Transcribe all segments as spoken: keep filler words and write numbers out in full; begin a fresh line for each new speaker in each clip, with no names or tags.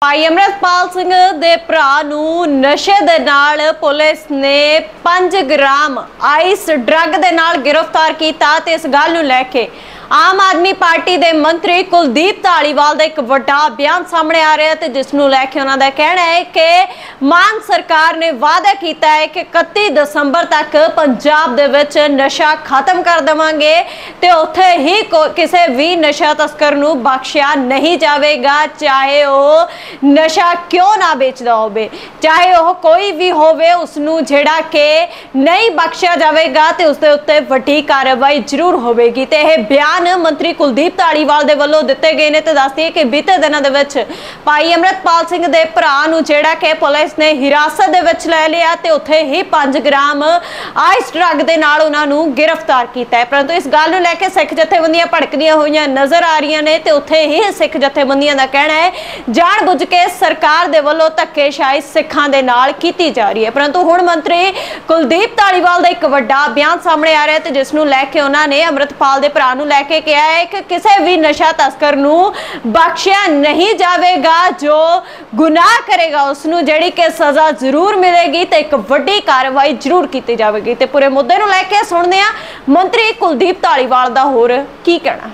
भाई अमृतपाल सिंह दे भरा नूं नशे दे नाल पुलिस ने पांच ग्राम आइस ड्रग दे नाल गिरफ्तार किया। ते इस गल नूं लैके आम आदमी पार्टी के मंत्री कुलदीप धालीवाल का एक वड्डा बयान सामने आ रहा है, तो जिसनूं लैके उन्हां दा कहना है कि मान सरकार ने वादा किया है कि इकत्ती दसंबर तक पंजाब दे विच नशा खत्म कर देवांगे ते उत्थे ही किसी भी नशा तस्कर नूं बख्शिया नहीं जाएगा, चाहे वह नशा क्यों ना बेचदा होवे, चाहे वह कोई भी होवे, उसनूं जिहड़ा कि नहीं बख्शिया जाएगा ते उसदे उत्ते वड्डी कार्रवाई जरूर होवेगी। ते इह बयान मंत्री कुलदीप धालीवाल दे वल्लों दिते गए ने। ते दस दिए कि बीते दिनों दे विच भाई अमृतपाल सिंह दे भरा नूं जिहड़ा कि पुलिस ने हिरासत दे विच लै लिया ते उत्थे ही पांच ग्राम आइस ड्रग दे नाल उन्हां नूं गिरफ्तार कीता है। परंतु इस गल नूं लैके सिख जथेबंदियां भड़कदियां होईयां नज़र आ रही ने ते उत्थे ही सिख जथेबंदियां दा कहना है जाण बुझ के सरकार दे वल्लों धक्केशाही सिखां दे नाल कीती जा रही है। परंतु हुण मंत्री कुलदीप धालीवाल दा एक वड्डा बयान सामने आ रहा है, ते जिस नूं लैके उन्हां ने अमृतपाल दे भरा नूं लैके कहा है कि किसी भी नशा तस्कर नूं बख्शिया नहीं जाएगा, जो गुनाह करेगा उसनूं जिहड़ी कि सज़ा जरूर मिलेगी ते एक वड्डी कार्रवाई जरूर की जाएगी। ते पूरे मुद्दे नूं लैके सुणदे आ मंत्री कुलदीप धालीवाल दा होर की कहना।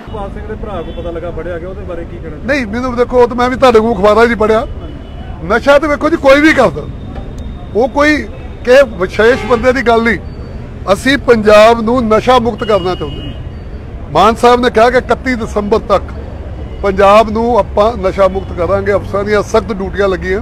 नहीं मैनूं देखो तो मैं भी तुहाडे कोल अखबारां 'च पढ़िया, नशा तो देखो जी कोई भी करदा, वो कोई कि विशेष बंदे की गल नहीं। असीं पंजाब नूं नशा मुक्त करना चाहुंदे। मान साहब ने कहा कि इकत्ती दसंबर तक पंजाब नूं आपां नशा मुक्त करांगे। अफसरां दीयां सख्त ड्यूटियां लगियां।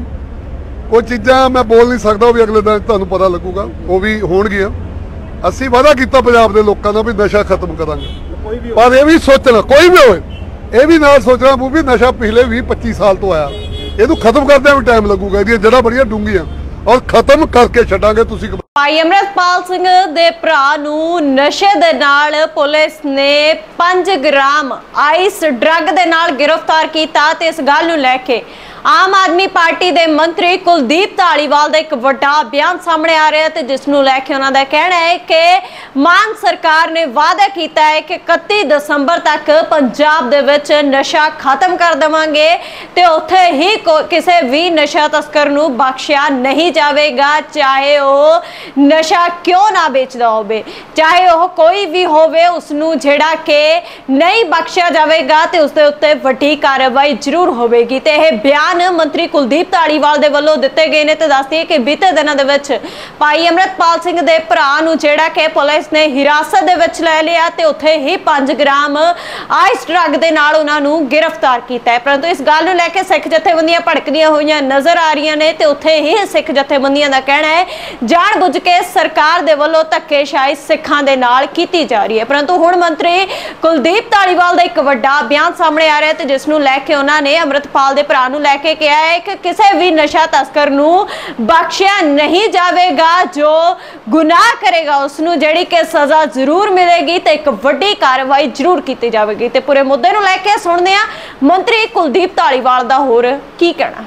कुछ चीज़ां मैं बोल नहीं सकता, वो भी अगले दिन तुहानूं पता लगूगा, वो भी होणगियां। असीं वादा कीता पंजाब दे लोकां नाल भी नशा खत्म करांगे, पर यह भी सोचना कोई भी होए, यह भी नाल सोचना वो भी नशा पिछले भी पच्ची साल तो आया, इहनूं खत्म करदे भी टाइम लगूगा। इहदियां जड़ां बड़ियां डूंघियां और खत्म करके छड्डांगे। तुसीं
भाई अमृतपाल सिंह दे भरा नूं नशे दे नाल पुलिस ने पांच ग्राम आइस ड्रग दे नाल गिरफ्तार किया। ते इस गल नूं लैके आम आदमी पार्टी के मंत्री कुलदीप धालीवाल का एक वड्डा बयान सामने आ रहा है, तो जिसनूं लैके उन्हां दा कहना है कि मान सरकार ने वादा किया है कि इकत्ती दसंबर तक पंजाब दे विच नशा खत्म कर देवांगे ते उत्थे ही किसी भी नशा तस्कर नूं बख्शिया नहीं जाएगा, चाहे वह नशा क्यों ना बेचदा होवे, चाहे वह कोई भी होवे, उसनूं जिहड़ा कि नहीं बख्शिया जाएगा ते उसदे उत्ते वड्डी कार्रवाई जरूर होवेगी। ते इह बयान मंत्री कुलदीप धालीवाल दे वल्लों दिते गए ने। ते दस दिए कि बीते दिनों दे विच भाई अमृतपाल सिंह दे भरा नूं जिहड़ा कि पुलिस ने हिरासत दे विच लै लिया ते उत्थे ही पांच ग्राम आइस ड्रग दे नाल उन्हां नूं गिरफ्तार कीता है। परंतु इस गल नूं लैके सिख जथेबंदियां भड़कदियां होईयां नज़र आ रही ने ते उत्थे ही सिख जथेबंदियां दा कहना है जाण बुझ के सरकार दे वल्लों धक्केशाही सिखां दे नाल कीती जा रही है। परंतु हुण मंत्री कुलदीप धालीवाल दा एक वड्डा बयान सामने आ रहा है, ते जिस नूं लैके उन्हां ने अमृतपाल दे भरा नूं के कहा है कि किसी भी नशा तस्कर नूं बख्शिया नहीं जाएगा, जो गुनाह करेगा उसनूं जिहड़ी कि सज़ा जरूर मिलेगी ते एक वड्डी कार्रवाई जरूर की जाएगी। ते पूरे मुद्दे नूं लैके सुणदे आ मंत्री कुलदीप धालीवाल दा होर की कहना।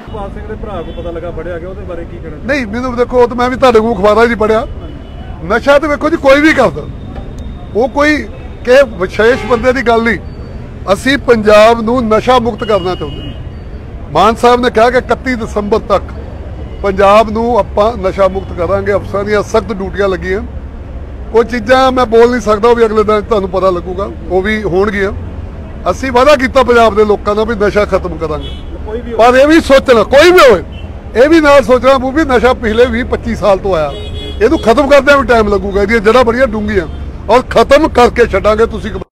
नहीं मैनूं देखो तो मैं भी तुहाडे कोल अखबारां 'च पढ़िया, नशा तो देखो जी कोई भी करदा, वो कोई कि विशेष बंदे की गल नहीं। असीं पंजाब नूं नशा मुक्त करना चाहुंदे। मान साहब ने कहा कि इकत्ती दसंबर तक पंजाब नूं आपां नशा मुक्त करांगे। अफसरां दीयां सख्त ड्यूटियां लगियां। कुछ चीज़ां मैं बोल नहीं सकता, वो भी अगले दिन तुहानूं पता लगूगा, वो भी होणगियां। असीं वादा कीता पंजाब दे लोकां नाल भी नशा खत्म करांगे, पर यह भी सोचना कोई भी होए, यह भी नाल सोचना वो भी नशा पिछले भी पच्ची साल तो आया, इहनूं खत्म करदे भी टाइम लगूगा। इहदियां जड़ां बड़ियां डूंघियां और खत्म करके छड्डांगे। तुसीं